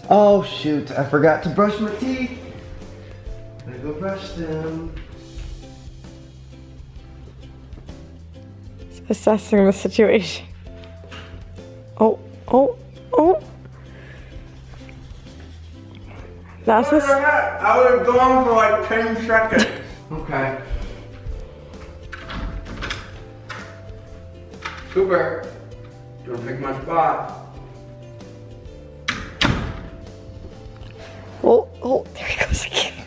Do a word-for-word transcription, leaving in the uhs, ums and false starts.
Oh shoot, I forgot to brush my teeth. Gotta go brush them. Assessing the situation. Oh, oh, oh. That's a... I would have gone for like ten seconds. Okay. Super. Don't pick my spot. Oh, oh, there he goes again.